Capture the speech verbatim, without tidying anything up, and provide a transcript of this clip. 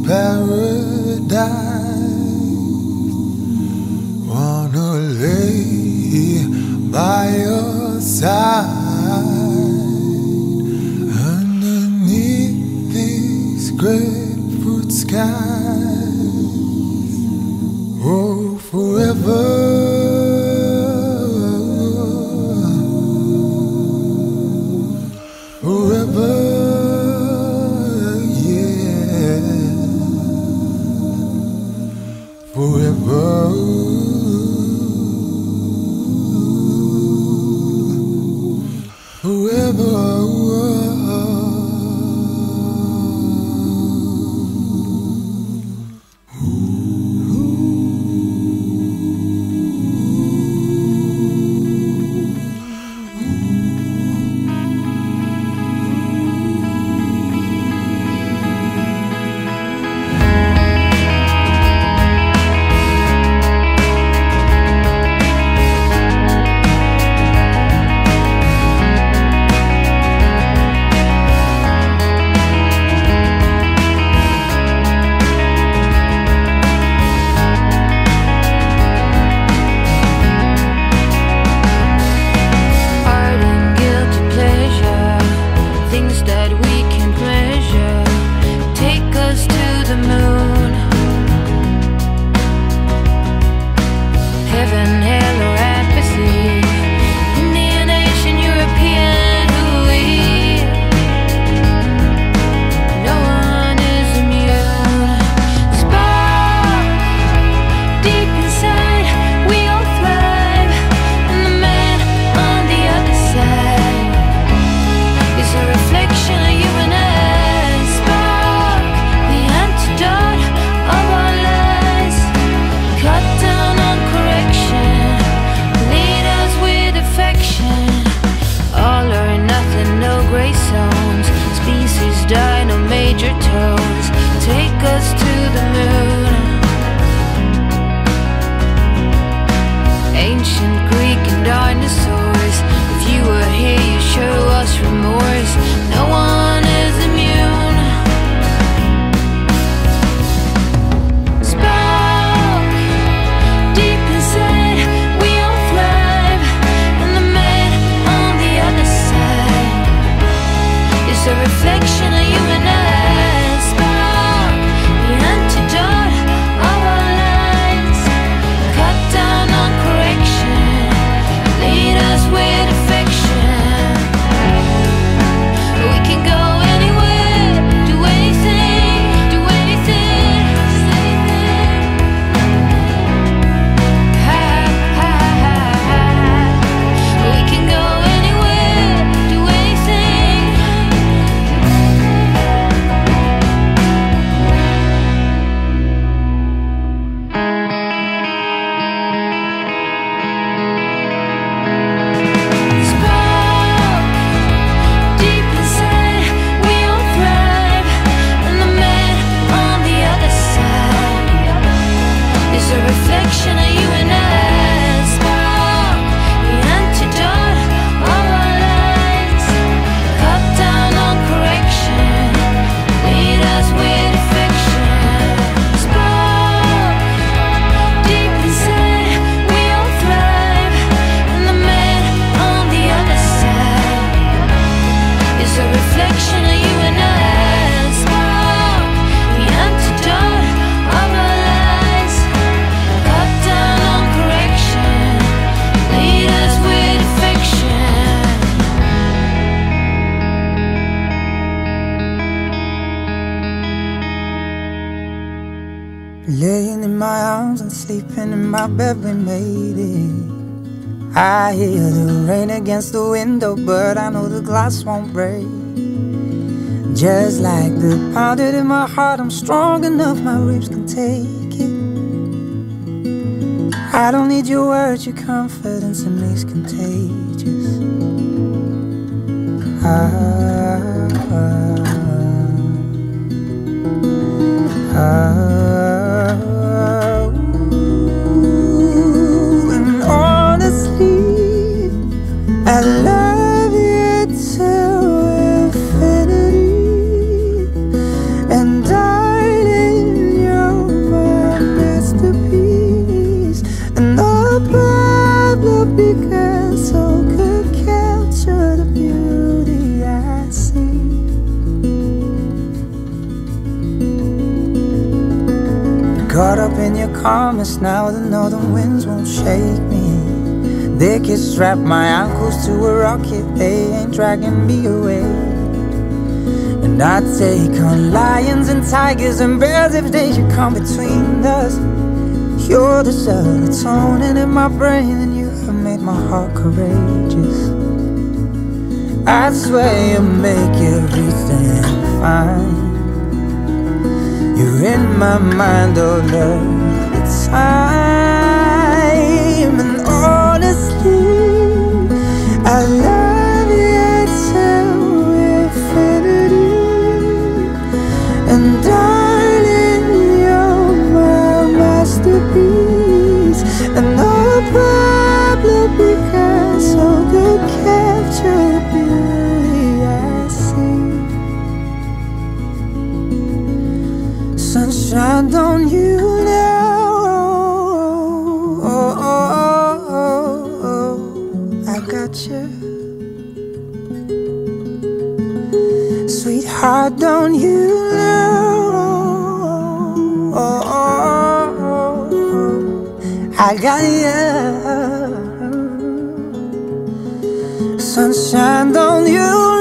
paradise. Wanna lay by your side underneath these grapefruit skies. Oh, forever. Forever, yeah. Forever. Forever. Laying in my arms and sleeping in my bed, we made it. I hear the rain against the window, but I know the glass won't break. Just like the pounding in my heart, I'm strong enough, my ribs can take it. I don't need your words, your confidence in me is contagious. Ah, ah, ah, ooh, and honestly, I love you till infinity. And darling, calmest now, the northern winds won't shake me. They can strap my ankles to a rocket, they ain't dragging me away. And I take on lions and tigers and bears if they should come between us. You're the serotonin in my brain, and you have made my heart courageous. I swear you make everything fine. You're in my mind all of the time. And honestly, I love you till infinity. And darling, you're my masterpiece. And no Pablo Picasso could capture the beauty I see. Sunshine, don't you know? Oh, oh, oh, oh, I got you. Sweetheart, don't you know? Oh, oh, oh, I got you. Sunshine, don't you